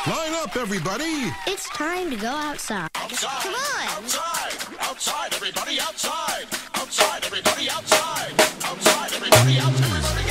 Line up, everybody. It's time to go outside. Outside. Come on. Outside. Outside, everybody outside. Outside, everybody outside. Outside, everybody outside.